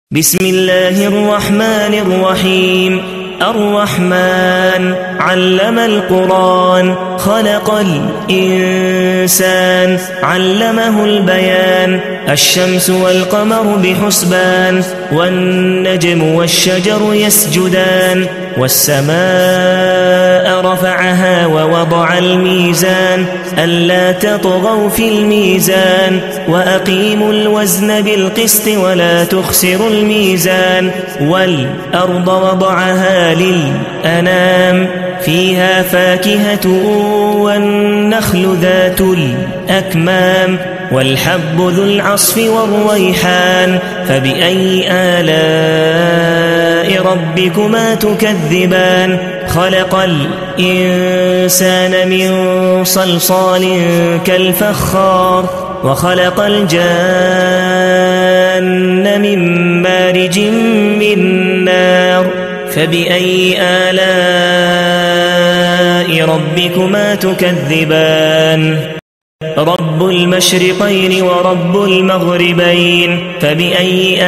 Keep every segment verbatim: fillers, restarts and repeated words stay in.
بسم الله الرحمن الرحيم. الرحمن علم القرآن، خلق الإنسان، علمه البيان. الشمس والقمر بحسبان، والنجم والشجر يسجدان. والسماء رفعها ووضع الميزان، ألا تطغوا في الميزان، وأقيموا الوزن بالقسط ولا تخسروا الميزان. والأرض وضعها للأنام، فيها فاكهة والنخل ذات الأكمام، والحب ذو العصف والريحان. فبأي آلاء ربكما تكذبان؟ خلق الإنسان من صلصال كالفخار، وخلق الجان من مارج من نار. فبأي آلاء ربكما تكذبان؟ رب المشرقين ورب المغربين. فبأي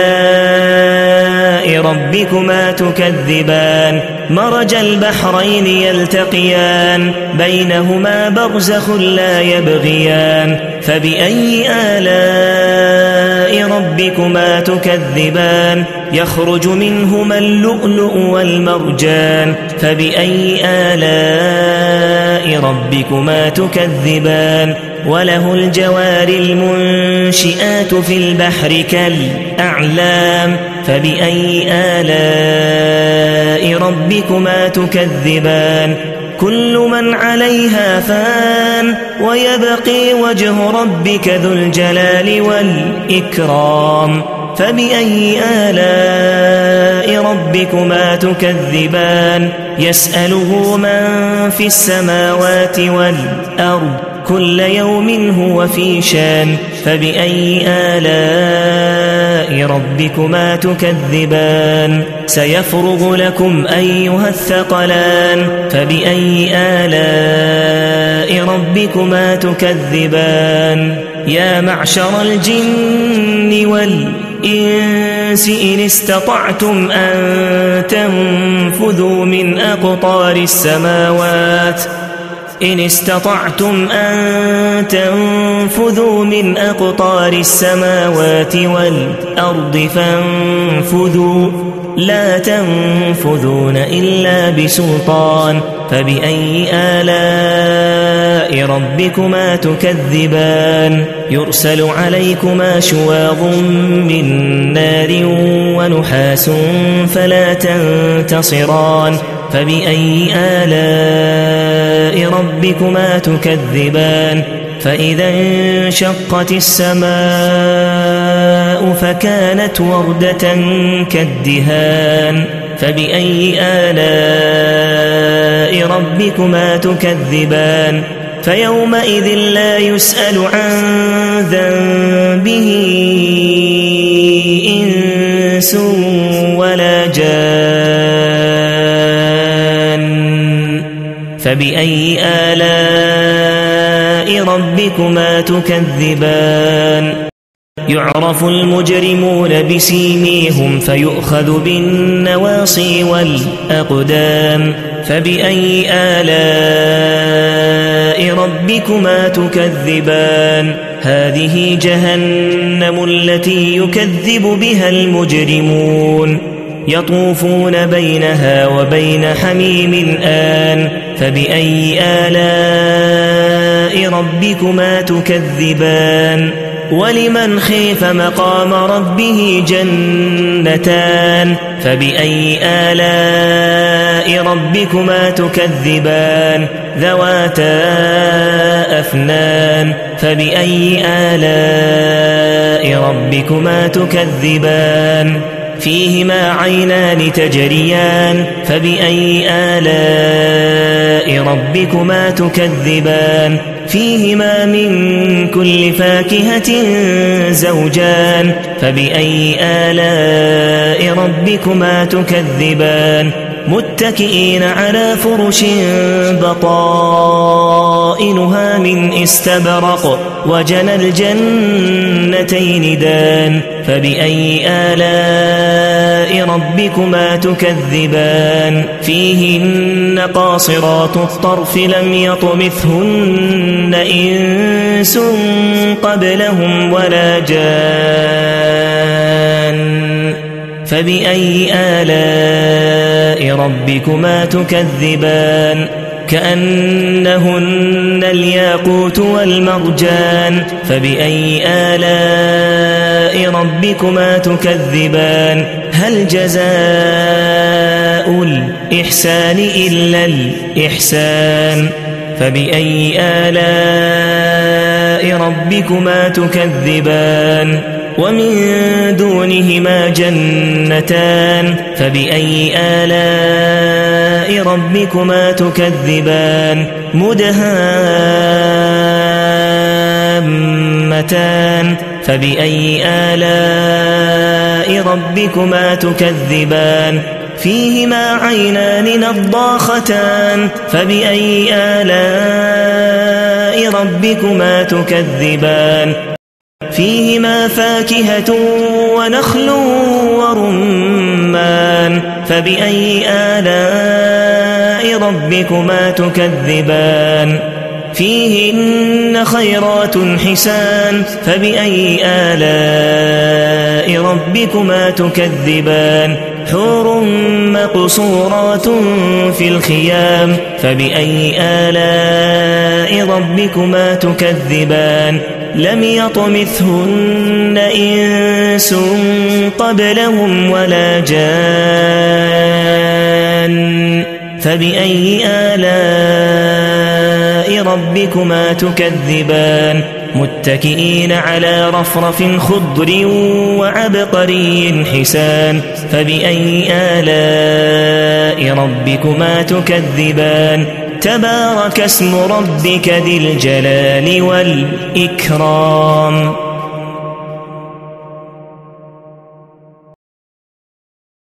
آلاء ربكما تكذبان؟ مرج البحرين يلتقيان، بينهما برزخ لا يبغيان. فبأي آلاء ربكما تكذبان؟ يخرج منهما اللؤلؤ والمرجان. فبأي آلاء ربكما تكذبان؟ وله الجوار المنشئات في البحر كالأعلام. فبأي آلاء ربكما تكذبان؟ كل من عليها فان، ويبقي وجه ربك ذو الجلال والإكرام. فبأي آلاء ربكما تكذبان؟ يسأله من في السماوات والأرض، كل يوم هو في شان. فبأي آلاء ربكما تكذبان؟ سيفرغ لكم أيها الثقلان. فبأي آلاء ربكما تكذبان؟ يا معشر الجن والإنس إن استطعتم أن تنفذوا من أقطار السماوات إن استطعتم أن تنفذوا من أقطار السماوات والأرض فانفذوا، لا تنفذون إلا بسلطان. فبأي آلاء ربكما تكذبان؟ يرسل عليكما شواظ من نار ونحاس فلا تنتصران. فبأي آلاء ربكما تكذبان؟ فإذا انشقت السماء فكانت وردة كالدهان. فبأي آلاء ربكما تكذبان؟ فيومئذ لا يسأل عن ذنبه إنس ولا جان. فبأي آلاء ربكما تكذبان؟ يعرف المجرمون بسيميهم فيؤخذ بالنواصي والأقدام. فبأي آلاء ربكما تكذبان؟ هذه جهنم التي يكذب بها المجرمون، يطوفون بينها وبين حميم آن. فبأي آلاء ربكما تكذبان؟ ولمن خيف مقام ربه جنتان. فبأي آلاء ربكما تكذبان؟ ذواتا أفنان. فبأي آلاء ربكما تكذبان؟ فيهما عينان تجريان. فبأي آلاء ربكما تكذبان؟ فيهما من كل فاكهة زوجان. فبأي آلاء ربكما تكذبان؟ متكئين على فرش بطائنها من استبرق وجنى الجنتين دان فبأي آلاء ربكما تكذبان فيهن قاصرات الطرف لم يطمثهن إنس قبلهم ولا جان فبأي آلاء ربكما تكذبان كأنهن الياقوت والمرجان فبأي آلاء ربكما تكذبان هل جزاء الإحسان إلا الإحسان فبأي آلاء ربكما تكذبان ومن دونهما جنتان فبأي آلاء ربكما تكذبان مدهامتان فبأي آلاء ربكما تكذبان فيهما عينان نضاختان فبأي آلاء ربكما تكذبان فيهما فاكهة ونخل ورمان فبأي آلاء ربكما تكذبان فيهن خيرات حسان فبأي آلاء ربكما تكذبان حور مقصورات في الخيام فبأي آلاء ربكما تكذبان لم يطمثهن إنس قبلهم ولا جان فبأي آلاء ربكما تكذبان متكئين على رفرف خضر وعبقري حسان فبأي آلاء ربكما تكذبان تبارك اسم ربك ذي الجلال والإكرام.